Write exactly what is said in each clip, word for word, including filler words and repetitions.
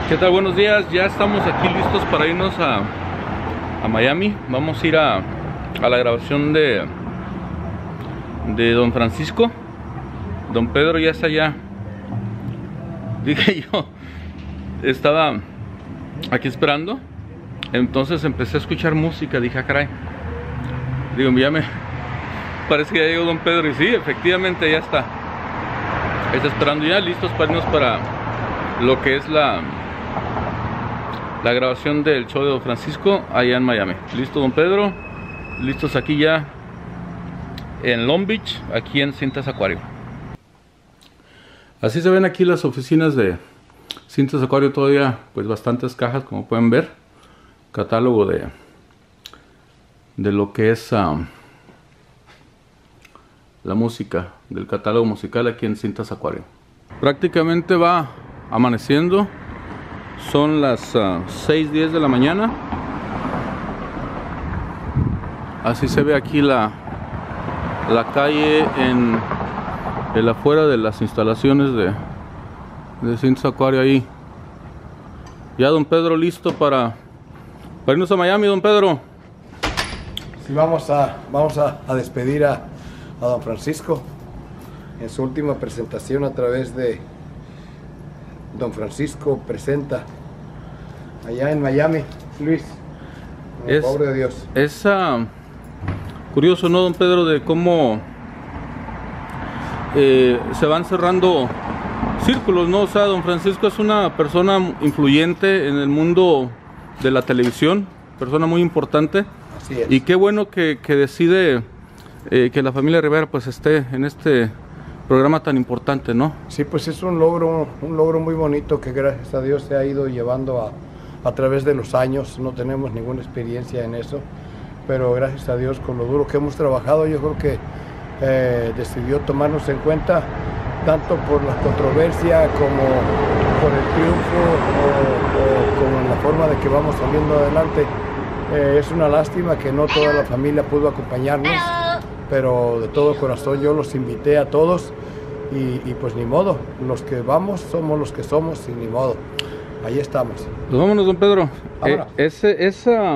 ¿Qué tal? Buenos días, ya estamos aquí listos para irnos a, a Miami. Vamos a ir a, a la grabación de, de Don Francisco. Don Pedro ya está allá. Dije yo, estaba aquí esperando, entonces empecé a escuchar música. Dije, ah, caray, digo, ya me parece que ya llegó Don Pedro. Y sí, efectivamente ya está. Está esperando ya, listos para irnos para lo que es la la grabación del show de Don Francisco allá en Miami. Listo, Don Pedro, listos aquí ya en Long Beach, aquí en Cintas Acuario. Así se ven aquí las oficinas de Cintas Acuario, todavía pues bastantes cajas, como pueden ver. Catálogo de de lo que es um, la música, del catálogo musical aquí en Cintas Acuario. Prácticamente va amaneciendo. Son las uh, seis diez de la mañana. Así se ve aquí la, la calle en el afuera de las instalaciones de, de Cintas Acuario ahí. Ya Don Pedro listo para, para irnos a Miami, Don Pedro. Sí, vamos a, vamos a, a despedir a, a Don Francisco en su última presentación a través de Don Francisco Presenta allá en Miami, Luis. Es, pobre de Dios. Es uh, curioso, ¿no, Don Pedro? De cómo eh, se van cerrando círculos, ¿no? O sea, Don Francisco es una persona influyente en el mundo de la televisión, persona muy importante. Así es. Y qué bueno que, que decide eh, que la familia Rivera pues esté en este programa tan importante, ¿no? Sí, pues es un logro, un logro muy bonito que gracias a Dios se ha ido llevando a, a través de los años. No tenemos ninguna experiencia en eso, pero gracias a Dios, con lo duro que hemos trabajado, yo creo que eh, decidió tomarnos en cuenta, tanto por la controversia como por el triunfo o, o como en la forma de que vamos saliendo adelante. Eh, es una lástima que no toda la familia pudo acompañarnos, pero de todo corazón yo los invité a todos y, y pues ni modo, los que vamos somos los que somos y ni modo, ahí estamos. Pues vámonos, Don Pedro. Eh, ese, esa...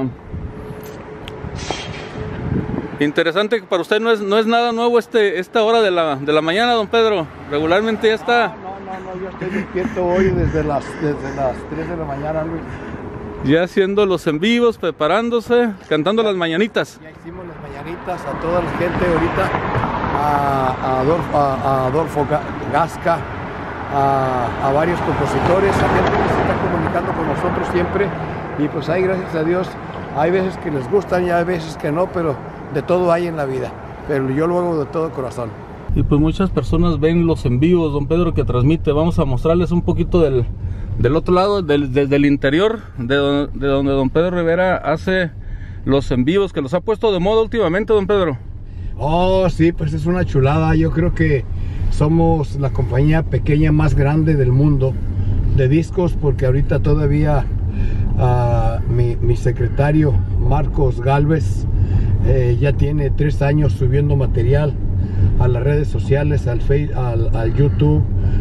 Interesante que para usted no es, no es nada nuevo este, esta hora de la, de la mañana, Don Pedro. Regularmente ya está. No, no, no, no, yo estoy despierto hoy desde las, desde las tres de la mañana, Luis. Ya haciendo los en vivos, preparándose, cantando ya, las mañanitas. Ya hicimos las mañanitas a toda la gente ahorita, a, a, Adolfo, a, a Adolfo Gasca, a, a varios compositores, a gente que se está comunicando con nosotros siempre. Y pues hay, gracias a Dios, hay veces que les gustan y hay veces que no, pero de todo hay en la vida. Pero yo lo hago de todo corazón. Y pues muchas personas ven los en vivos, Don Pedro, que transmite. Vamos a mostrarles un poquito del... del otro lado, del, desde el interior de, don, de donde Don Pedro Rivera hace los en vivos, que los ha puesto de moda últimamente, Don Pedro. Oh, sí, pues es una chulada. Yo creo que somos la compañía pequeña más grande del mundo de discos, porque ahorita todavía uh, mi, mi secretario Marcos Galvez eh, ya tiene tres años subiendo material a las redes sociales, al, Facebook, al, al YouTube,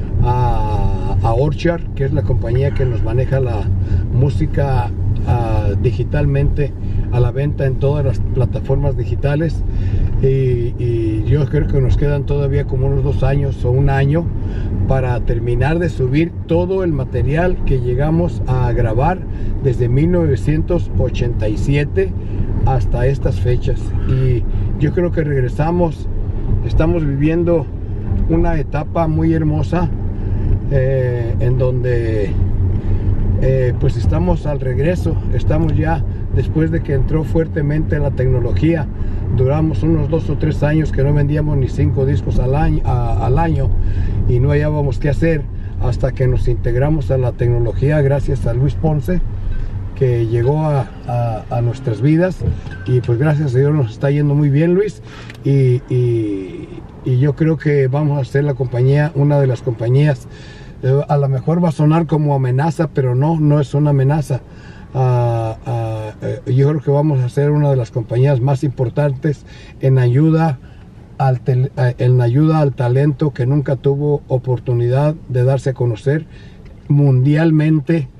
a, a Orchard, que es la compañía que nos maneja la música uh, digitalmente a la venta en todas las plataformas digitales. Y, y yo creo que nos quedan todavía como unos dos años o un año para terminar de subir todo el material que llegamos a grabar desde mil novecientos ochenta y siete hasta estas fechas. Y yo creo que regresamos, estamos viviendo una etapa muy hermosa eh, en donde eh, pues estamos al regreso, estamos ya después de que entró fuertemente la tecnología. Duramos unos dos o tres años que no vendíamos ni cinco discos al año, a, al año y no hallábamos qué hacer hasta que nos integramos a la tecnología gracias a Luis Ponce, que llegó a, a, a nuestras vidas, y pues gracias a Dios nos está yendo muy bien, Luis, y, y, y yo creo que vamos a ser la compañía, una de las compañías, eh, a lo mejor va a sonar como amenaza, pero no, no es una amenaza. Uh, uh, yo creo que vamos a ser una de las compañías más importantes en ayuda al en ayuda al talento que nunca tuvo oportunidad de darse a conocer mundialmente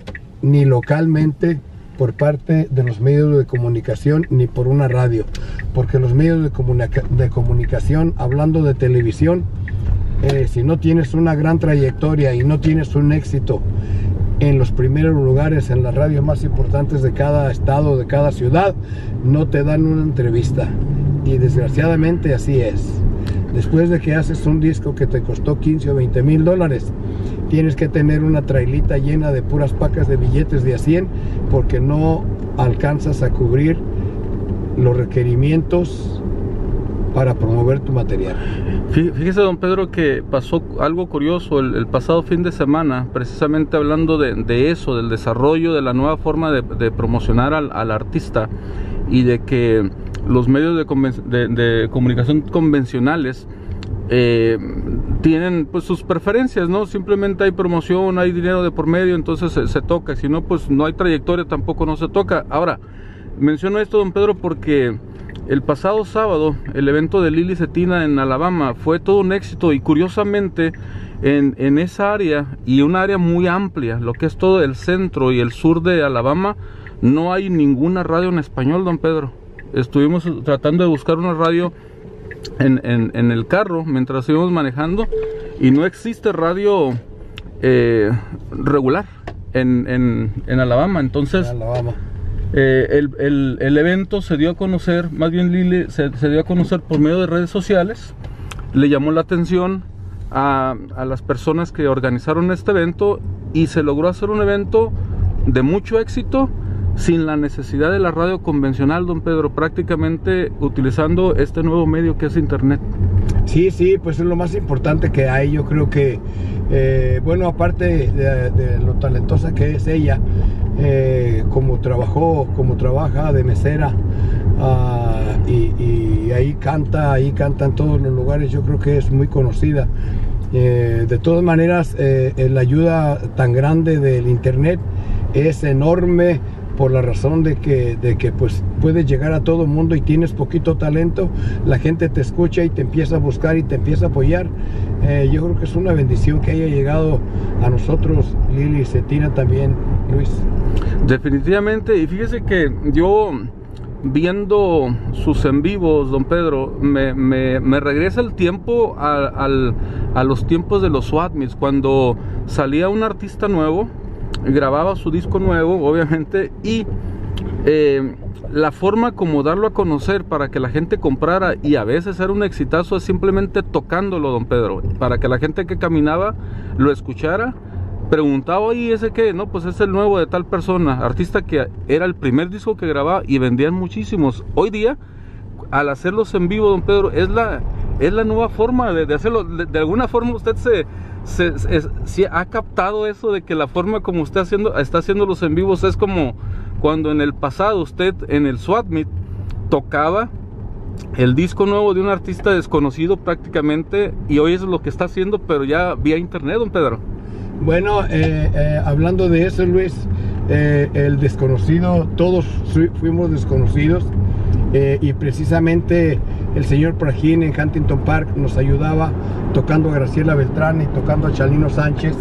ni localmente por parte de los medios de comunicación ni por una radio, porque los medios de, comunica de comunicación, hablando de televisión, eh, si no tienes una gran trayectoria y no tienes un éxito en los primeros lugares en las radios más importantes de cada estado, de cada ciudad, no te dan una entrevista, y desgraciadamente así es. Después de que haces un disco que te costó quince o veinte mil dólares, tienes que tener una trailita llena de puras pacas de billetes de a cien, porque no alcanzas a cubrir los requerimientos para promover tu material. Fíjese, don Pedro, que pasó algo curioso el, el pasado fin de semana, precisamente hablando de, de eso, del desarrollo de la nueva forma de, de promocionar al, al artista, y de que los medios de, de, de comunicación convencionales eh, tienen pues sus preferencias, ¿no? Simplemente hay promoción, hay dinero de por medio, entonces se, se toca. Si no, pues no hay trayectoria, tampoco no se toca. Ahora, menciono esto, don Pedro, porque el pasado sábado el evento de Lili Cetina en Alabama fue todo un éxito, y curiosamente en, en esa área, y un área muy amplia, lo que es todo el centro y el sur de Alabama, no hay ninguna radio en español, don Pedro. Estuvimos tratando de buscar una radio en, en, en el carro mientras íbamos manejando, y no existe radio eh, regular en, en, en Alabama. Entonces Alabama. Eh, el, el, el evento se dio a conocer, más bien Lili se, se dio a conocer por medio de redes sociales. Le llamó la atención a, a las personas que organizaron este evento, y se logró hacer un evento de mucho éxito sin la necesidad de la radio convencional, don Pedro, prácticamente utilizando este nuevo medio que es internet. Sí, sí, pues es lo más importante que hay. Yo creo que, eh, bueno, aparte de, de lo talentosa que es ella, eh, como trabajó, como trabaja de mesera, uh, y, y ahí canta, ahí canta en todos los lugares, yo creo que es muy conocida. Eh, de todas maneras, eh, la ayuda tan grande del internet es enorme, por la razón de que, de que pues puedes llegar a todo el mundo, y tienes poquito talento, la gente te escucha y te empieza a buscar y te empieza a apoyar. Eh, yo creo que es una bendición que haya llegado a nosotros Lili Cetina también, Luis. Definitivamente, y fíjese que yo, viendo sus en vivos, don Pedro, me, me, me regresa el tiempo a, al, a los tiempos de los SWAT Meets, cuando salía un artista nuevo, grababa su disco nuevo, obviamente, y eh, la forma como darlo a conocer para que la gente comprara, y a veces era un exitazo, es simplemente tocándolo, don Pedro, para que la gente que caminaba lo escuchara, preguntaba, ¿y ese qué? No, pues es el nuevo de tal persona, artista que era el primer disco que grababa, y vendían muchísimos. Hoy día, al hacerlos en vivo, don Pedro, es la, es la nueva forma de, de hacerlo. De, de alguna forma usted se... Se, se, se ha captado eso de que la forma como usted haciendo, está haciendo los en vivos es como cuando en el pasado usted en el SWAT Meet tocaba el disco nuevo de un artista desconocido prácticamente, y hoy es lo que está haciendo, pero ya vía internet, don Pedro. Bueno, eh, eh, hablando de eso, Luis, eh, el desconocido, todos fuimos desconocidos, eh, y precisamente el señor Prajín en Huntington Park nos ayudaba tocando a Graciela Beltrán y tocando a Chalino Sánchez,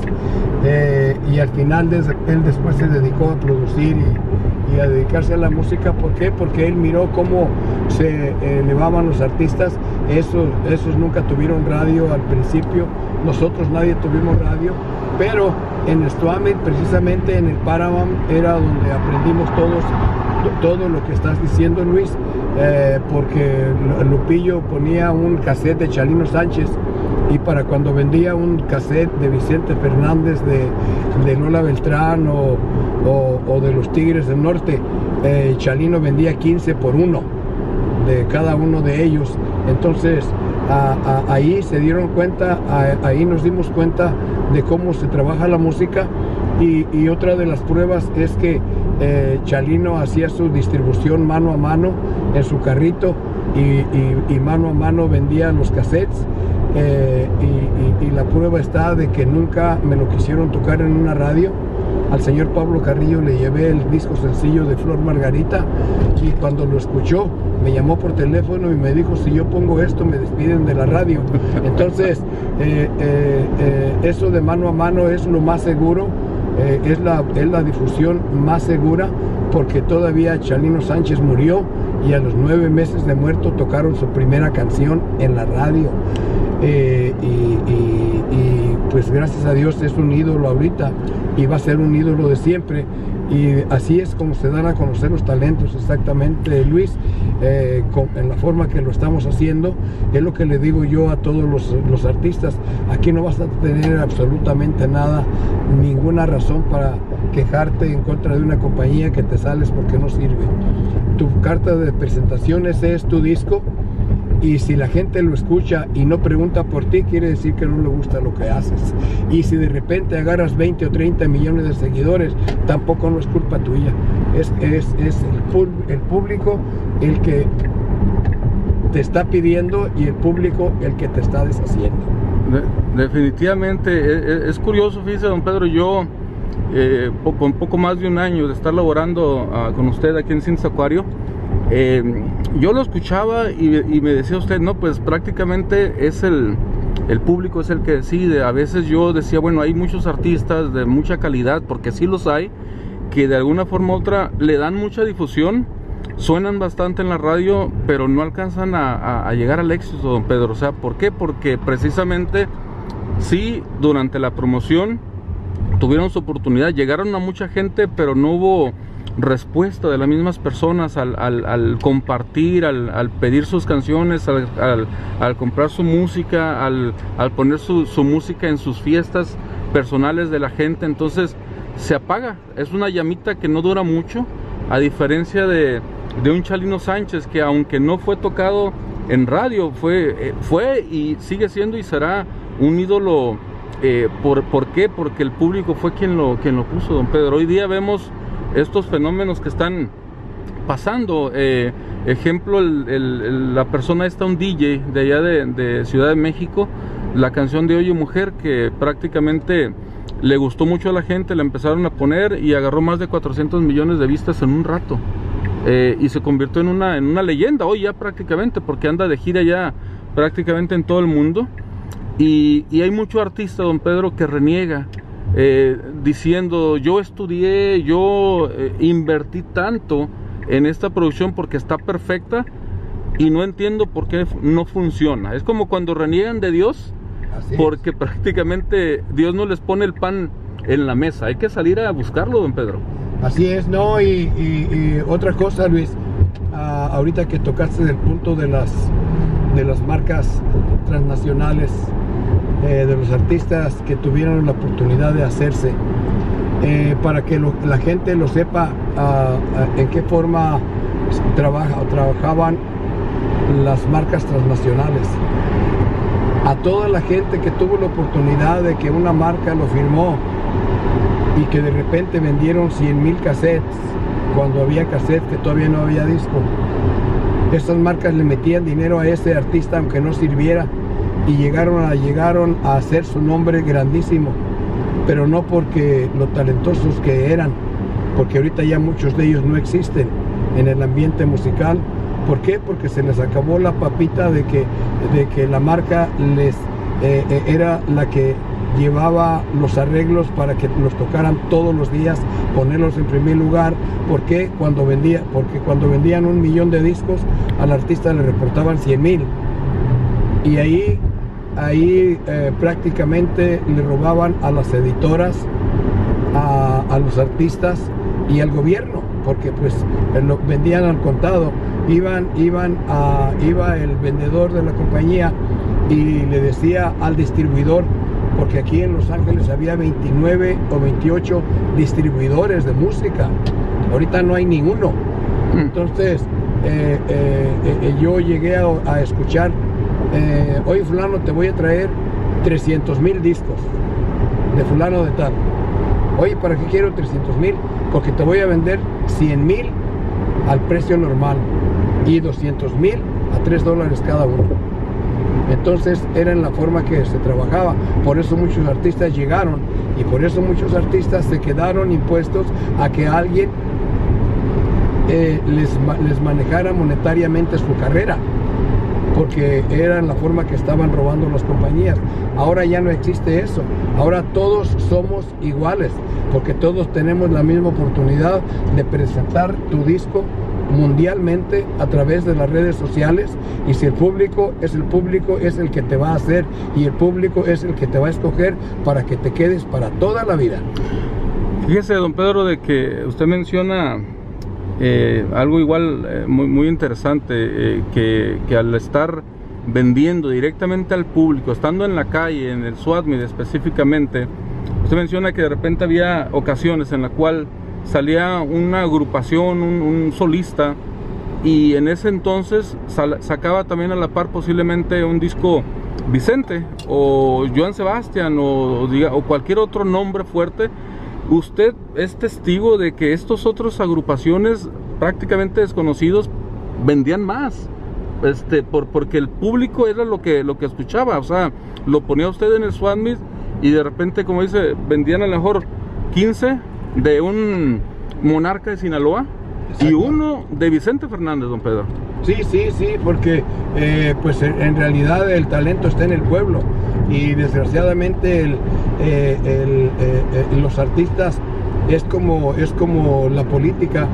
eh, y al final des, él después se dedicó a producir y, y a dedicarse a la música. ¿Por qué? Porque él miró cómo se elevaban los artistas. Esos, esos nunca tuvieron radio al principio, nosotros nadie tuvimos radio, pero en el SWAT Meet, precisamente en el Paramount, era donde aprendimos todos todo lo que estás diciendo, Luis, eh, porque Lupillo ponía un cassette de Chalino Sánchez, y para cuando vendía un cassette de Vicente Fernández, de, de Lola Beltrán o, o, o de los Tigres del Norte, eh, Chalino vendía quince por uno de cada uno de ellos. Entonces a, a, ahí se dieron cuenta, a, ahí nos dimos cuenta de cómo se trabaja la música. Y, y otra de las pruebas es que eh, Chalino hacía su distribución mano a mano en su carrito, y, y, y mano a mano vendía los cassettes, eh, y, y, y la prueba está de que nunca me lo quisieron tocar en una radio. Al señor Pablo Carrillo le llevé el disco sencillo de Flor Margarita, y cuando lo escuchó me llamó por teléfono y me dijo, si yo pongo esto me despiden de la radio. Entonces eh, eh, eh, eso de mano a mano es lo más seguro, eh, es, la, es la difusión más segura, porque todavía Chalino Sánchez murió y a los nueve meses de muerto tocaron su primera canción en la radio. Eh, y, y, y pues gracias a Dios es un ídolo ahorita y va a ser un ídolo de siempre, y así es como se dan a conocer los talentos, exactamente, Luis, eh, con, en la forma que lo estamos haciendo. Es lo que le digo yo a todos los, los artistas: aquí no vas a tener absolutamente nada, ninguna razón para quejarte en contra de una compañía que te sales porque no sirve. Tu carta de presentación, ese es tu disco, y si la gente lo escucha y no pregunta por ti, quiere decir que no le gusta lo que haces. Y si de repente agarras veinte o treinta millones de seguidores, tampoco no es culpa tuya. Es, es, es el, el público el que te está pidiendo y el público el que te está deshaciendo. De, definitivamente, es, es curioso, fíjese, don Pedro, yo eh, poco, un poco más de un año de estar laborando uh, con usted aquí en Cines Acuario, Eh, yo lo escuchaba y, y me decía usted, no, pues prácticamente es el, el público es el que decide. A veces yo decía, bueno, hay muchos artistas de mucha calidad, porque sí los hay, que de alguna forma u otra le dan mucha difusión, suenan bastante en la radio, pero no alcanzan a, a, a llegar al éxito, don Pedro. O sea, ¿por qué? Porque precisamente sí, durante la promoción tuvieron su oportunidad, llegaron a mucha gente, pero no hubo respuesta de las mismas personas al, al, al compartir, al, al pedir sus canciones, al, al, al comprar su música, al, al poner su, su música en sus fiestas personales de la gente. Entonces se apaga, es una llamita que no dura mucho, a diferencia de, de un Chalino Sánchez, que aunque no fue tocado en radio, fue, fue y sigue siendo y será un ídolo. Eh, ¿por, ¿Por qué? Porque el público fue quien lo, quien lo puso, don Pedro. Hoy día vemos estos fenómenos que están pasando. Eh, ejemplo, el, el, el, la persona esta, un D J de allá de, de Ciudad de México, la canción de Oye Mujer, que prácticamente le gustó mucho a la gente, la empezaron a poner y agarró más de cuatrocientos millones de vistas en un rato. Eh, y se convirtió en una, en una leyenda hoy ya prácticamente, porque anda de gira ya prácticamente en todo el mundo. Y, y hay mucho artista, don Pedro, que reniega, Eh, diciendo, yo estudié, yo eh, invertí tanto en esta producción porque está perfecta y no entiendo por qué no funciona. Es como cuando reniegan de Dios. Así porque es. Prácticamente Dios no les pone el pan en la mesa, hay que salir a buscarlo, don Pedro. Así es, ¿no? Y, y, y otra cosa, Luis, uh, ahorita que tocaste el punto de las, de las marcas transnacionales, Eh, de los artistas que tuvieron la oportunidad de hacerse, eh, para que lo, la gente lo sepa, uh, uh, en qué forma trabaja, trabajaban las marcas transnacionales. A toda la gente que tuvo la oportunidad de que una marca lo firmó y que de repente vendieron cien mil cassettes cuando había cassettes, que todavía no había disco, estas marcas le metían dinero a ese artista aunque no sirviera, y llegaron a, llegaron a hacer su nombre grandísimo, pero no porque lo talentosos que eran, porque ahorita ya muchos de ellos no existen en el ambiente musical. ¿Por qué? Porque se les acabó la papita de que, de que la marca les eh, eh, era la que llevaba los arreglos para que los tocaran todos los días, ponerlos en primer lugar. ¿Por qué? Cuando vendía, porque cuando vendían un millón de discos, al artista le reportaban cien mil, y ahí ahí eh, prácticamente le robaban a las editoras, a, a los artistas y al gobierno, porque pues lo vendían al contado. Iban, iban a, iba el vendedor de la compañía y le decía al distribuidor, porque aquí en Los Ángeles había veintinueve o veintiocho distribuidores de música, ahorita no hay ninguno. Entonces eh, eh, eh, yo llegué a, a escuchar, Eh, oye fulano, te voy a traer trescientos mil discos de fulano de tal. Oye, ¿para qué quiero trescientos mil? Porque te voy a vender cien mil al precio normal y doscientos mil a tres dólares cada uno. Entonces era en la forma que se trabajaba. Por eso muchos artistas llegaron y por eso muchos artistas se quedaron impuestos a que alguien eh, les, les manejara monetariamente su carrera. porque era la forma que estaban robando las compañías. Ahora ya no existe eso. Ahora todos somos iguales, porque todos tenemos la misma oportunidad de presentar tu disco mundialmente a través de las redes sociales, y si el público es el público es el que te va a hacer, y el público es el que te va a escoger para que te quedes para toda la vida. Fíjese, don Pedro, de que usted menciona eh, algo igual eh, muy, muy interesante, eh, que, que al estar vendiendo directamente al público, estando en la calle, en el SWAT Meet específicamente, usted menciona que de repente había ocasiones en la cual salía una agrupación, un, un solista, y en ese entonces sal, sacaba también a la par posiblemente un disco Vicente o Joan Sebastián o, o, diga, o cualquier otro nombre fuerte. Usted es testigo de que estos otros agrupaciones prácticamente desconocidos vendían más, este, por, porque el público era lo que, lo que escuchaba. O sea, lo ponía usted en el SWAT Meet y de repente, como dice, vendían a lo mejor quince de un Monarca de Sinaloa. Exacto. Y uno de Vicente Fernández, don Pedro. Sí, sí, sí, porque eh, pues en realidad el talento está en el pueblo, y desgraciadamente el, eh, el, eh, eh, los artistas es como, es como la política,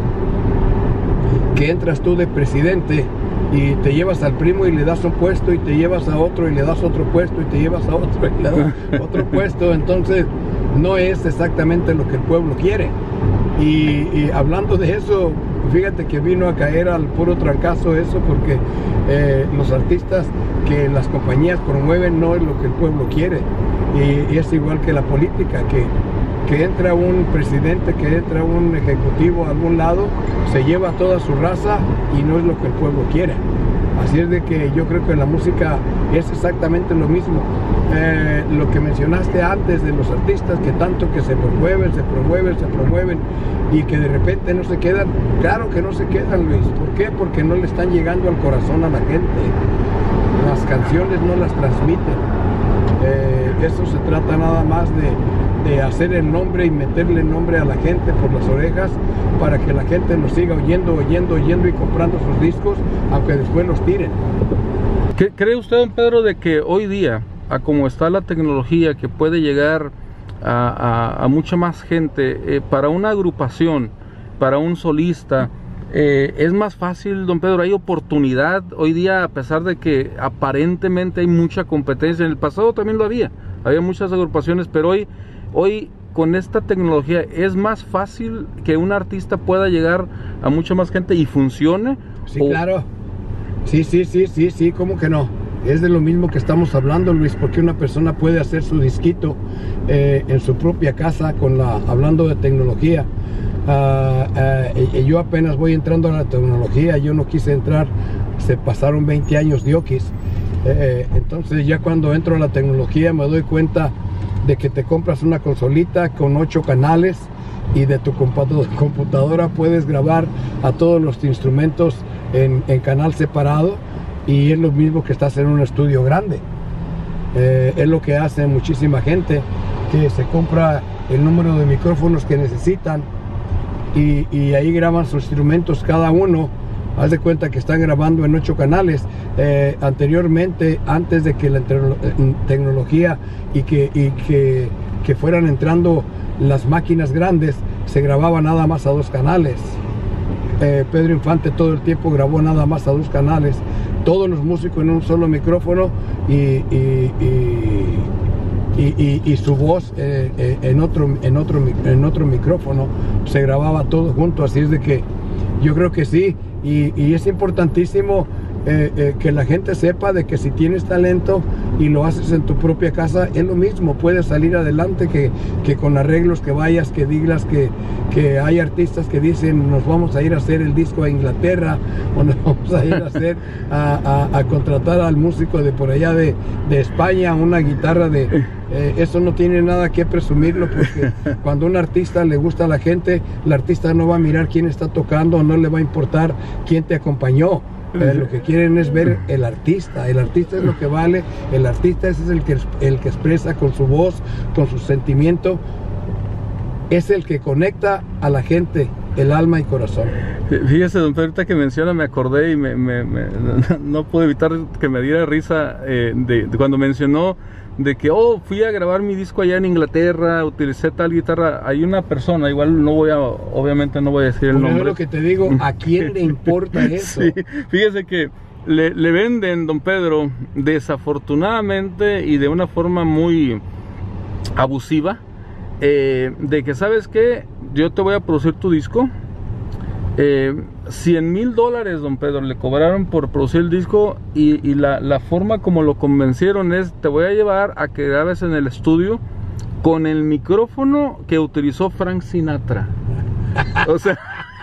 que entras tú de presidente y te llevas al primo y le das un puesto, y te llevas a otro y le das otro puesto, y te llevas a otro y le das otro puesto. Entonces no es exactamente lo que el pueblo quiere. Y, y hablando de eso, fíjate que vino a caer al puro trancazo eso, porque eh, los artistas que las compañías promueven no es lo que el pueblo quiere. Y, y es igual que la política, que, que entra un presidente, que entra un ejecutivo a algún lado, se lleva toda su raza y no es lo que el pueblo quiere. Así es de que yo creo que la música es exactamente lo mismo. Eh, lo que mencionaste antes de los artistas, que tanto que se promueven, se promueven, se promueven, y que de repente no se quedan. Claro que no se quedan, Luis. ¿Por qué? Porque no le están llegando al corazón a la gente. Las canciones no las transmiten. Eh, eso se trata nada más de, de hacer el nombre y meterle el nombre a la gente por las orejas, para que la gente nos siga oyendo, oyendo, oyendo y comprando sus discos, aunque después los tiren. ¿Qué cree usted, don Pedro, de que hoy día, a como está la tecnología, que puede llegar a, a, a mucha más gente, eh, para una agrupación, para un solista, eh, es más fácil, don Pedro? ¿Hay oportunidad hoy día, a pesar de que aparentemente hay mucha competencia? En el pasado también lo había, había muchas agrupaciones, pero hoy, hoy con esta tecnología es más fácil que un artista pueda llegar a mucha más gente y funcione. Sí, o... claro. Sí, sí, sí, sí, sí, ¿cómo que no? Es de lo mismo que estamos hablando, Luis, porque una persona puede hacer su disquito eh, en su propia casa, con la, hablando de tecnología. Uh, uh, y yo apenas voy entrando a la tecnología, yo no quise entrar, se pasaron veinte años de Oquis. Eh, entonces ya cuando entro a la tecnología me doy cuenta de que te compras una consolita con ocho canales, y de tu computadora puedes grabar a todos los instrumentos en, en canal separado, y es lo mismo que estás en un estudio grande. Eh, es lo que hace muchísima gente, que se compra el número de micrófonos que necesitan, y, y ahí graban sus instrumentos cada uno. Haz de cuenta que están grabando en ocho canales. Eh, anteriormente, antes de que la tecnología y que, y que, que fueran entrando las máquinas grandes, se grababa nada más a dos canales. Eh, Pedro Infante todo el tiempo grabó nada más a dos canales. Todos los músicos en un solo micrófono, y, y, y, y, y, y su voz eh, eh, en, otro, en, otro, en otro micrófono. Se grababa todo junto. Así es de que yo creo que sí. Y, y es importantísimo eh, eh, que la gente sepa de que si tienes talento y lo haces en tu propia casa, es lo mismo, puedes salir adelante que, que con arreglos, que vayas, que digas que, que hay artistas que dicen nos vamos a ir a hacer el disco a Inglaterra, o nos vamos a ir a hacer a, a, a contratar al músico de por allá de, de España, una guitarra de... Eh, eso no tiene nada que presumirlo, porque cuando un artista le gusta a la gente, el artista no va a mirar quién está tocando, no le va a importar quién te acompañó. Eh, lo que quieren es ver el artista. El artista es lo que vale. El artista es el que, el que expresa con su voz, con su sentimiento. Es el que conecta a la gente, el alma y corazón. Fíjese, don Pedro, ahorita que menciona, me acordé y me, me, me, no puedo evitar que me diera risa eh, de, de cuando mencionó de que, oh, fui a grabar mi disco allá en Inglaterra, utilicé tal guitarra. Hay una persona, igual no voy a, obviamente no voy a decir el Bueno, nombre. es lo que te digo, ¿a quién le importa eso? Sí, fíjese que le, le venden, don Pedro, desafortunadamente y de una forma muy abusiva, eh, de que, ¿sabes qué? Yo te voy a producir tu disco. Eh, cien mil dólares, don Pedro, le cobraron por producir el disco y, y la, la forma como lo convencieron es: te voy a llevar a que grabes en el estudio con el micrófono que utilizó Frank Sinatra. O sea,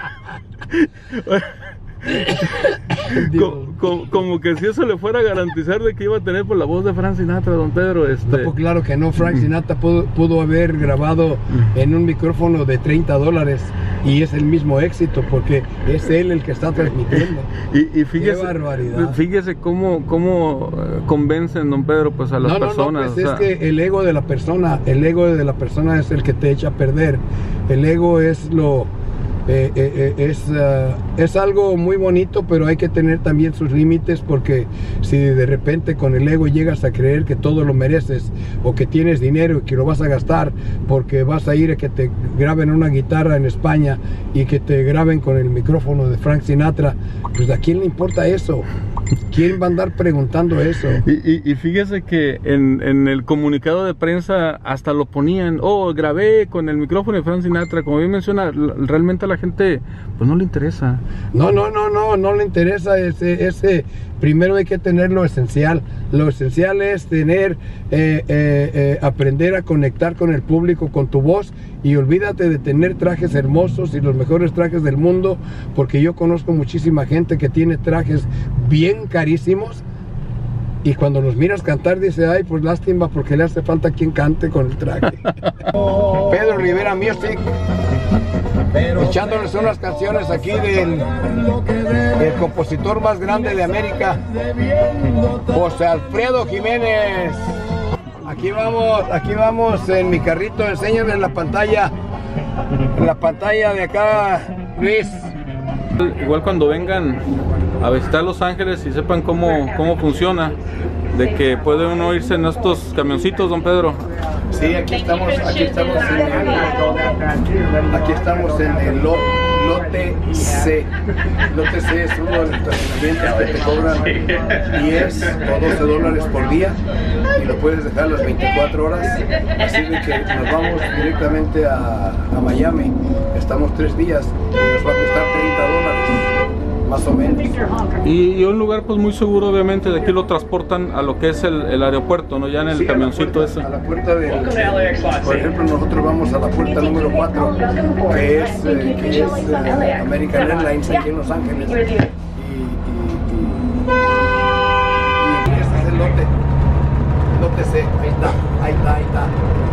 como, como, como que si eso le fuera a garantizar de que iba a tener por la voz de Frank Sinatra, don Pedro. Este... No, pues claro que no, Frank Sinatra pudo, pudo haber grabado en un micrófono de treinta dólares y es el mismo éxito porque es él el que está transmitiendo. Y, y fíjese, qué barbaridad. Fíjese cómo, cómo convencen, don Pedro, pues a las no, no, personas. No, pues o es sea... que el ego de la persona, el ego de la persona es el que te echa a perder. El ego es lo... Eh, eh, eh, es, uh, es algo muy bonito, pero hay que tener también sus límites, porque si de repente con el ego llegas a creer que todo lo mereces o que tienes dinero y que lo vas a gastar porque vas a ir a que te graben una guitarra en España y que te graben con el micrófono de Frank Sinatra, pues ¿a quién le importa eso? ¿Quién va a andar preguntando eso? Y, y, y fíjese que en, en el comunicado de prensa hasta lo ponían: oh, grabé con el micrófono de Frank Sinatra. Como bien menciona, realmente a la gente pues no le interesa. No, no, no, no, no le interesa ese, ese. Primero hay que tener lo esencial. Lo esencial es tener, eh, eh, eh, aprender a conectar con el público, con tu voz, y olvídate de tener trajes hermosos y los mejores trajes del mundo, porque yo conozco muchísima gente que tiene trajes bien carísimos y cuando los miras cantar dice: ay, pues lástima, porque le hace falta quien cante con el traje. Pedro Rivera Music, echándoles unas canciones aquí del el compositor más grande de América, José Alfredo Jiménez. Aquí vamos, aquí vamos en mi carrito. Enséñame en la pantalla, en la pantalla de acá, Luis. Igual cuando vengan a visitar Los Ángeles y sepan cómo, cómo funciona, de que puede uno irse en estos camioncitos, don Pedro. Sí, aquí estamos, aquí estamos en el, aquí estamos en el lo, lote C. Lote C es uno de los estacionamientos que te cobran diez o doce dólares por día y lo puedes dejar las veinticuatro horas. Así de que nos vamos directamente a, a Miami. Estamos tres días y nos va a costar treinta dólares. Más o menos. Y, y un lugar pues muy seguro, obviamente. De aquí lo transportan a lo que es el, el aeropuerto, ¿no? Ya en el sí, camioncito a la puerta, ese. A la puerta de, por ejemplo, nosotros vamos a la puerta número cuatro, que es, eh, que es eh, American Airlines aquí en Los Ángeles. Y, y, y, y ese es el lote, lote C. Ahí está, ahí está, ahí está.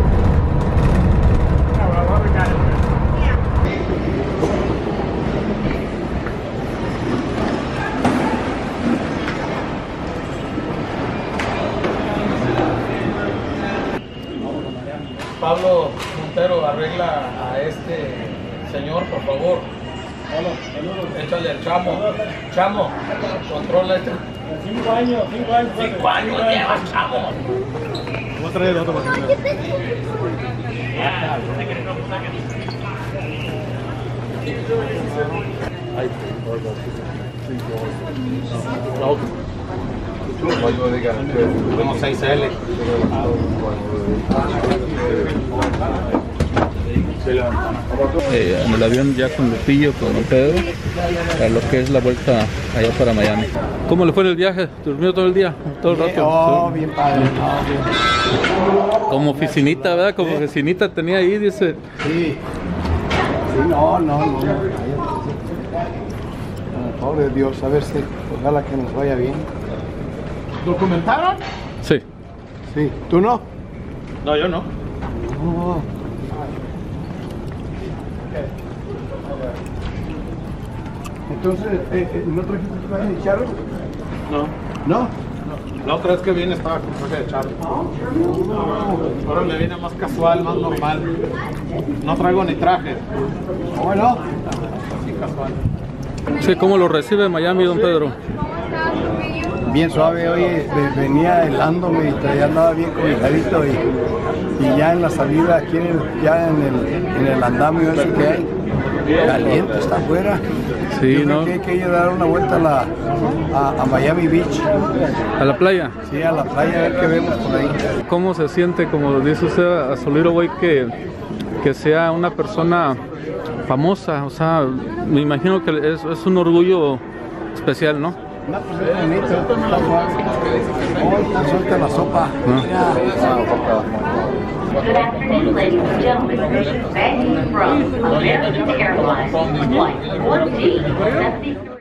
Pablo Montero, arregla a este señor, por favor. Échale al chamo. Chamo, controla esto. Cinco años, cinco años. Cinco años lleva, chamo. Voy a traer otro para que Como seis L. Eh, en el avión ya con Lupillo, con don Pedro, a lo que es la vuelta allá para Miami. ¿Cómo le fue en el viaje? ¿Durmió todo el día? ¿Todo el rato? Oh, bien padre. Oh, bien. Como oficinita, ¿verdad? Como oficinita tenía ahí, dice. Sí. Sí, no, no, no. Pobre Dios, a ver si, ojalá que nos vaya bien. ¿Documentaron? Sí. Sí. ¿Tú no? No, yo no. No. Entonces, eh, eh, ¿no trajiste tu traje de charro? No. ¿No? La otra vez que vine estaba con traje de charro. Ahora me viene más casual, más normal. No traigo ni traje. Bueno, Sí, ¿cómo lo recibe Miami, don Pedro? Bien suave, oye, venía helándome y traía andaba bien cobijadito y, y ya en la salida, aquí en el, ya en el, en el andamio ese que hay, caliente está afuera. Sí, Yo ¿no? creo que hay que ir a dar una vuelta a, la, a, a Miami Beach. ¿A la playa? Sí, a la playa, a ver qué vemos por ahí. ¿Cómo se siente, como dice usted, a Soliro, güey, que, que sea una persona famosa? O sea, me imagino que es, es un orgullo especial, ¿no? No, pues es bonito, está suave. Oh, suelta la sopa. Ah. Good afternoon, ladies and gentlemen. Back from American Airlines, flight one D seventy-three.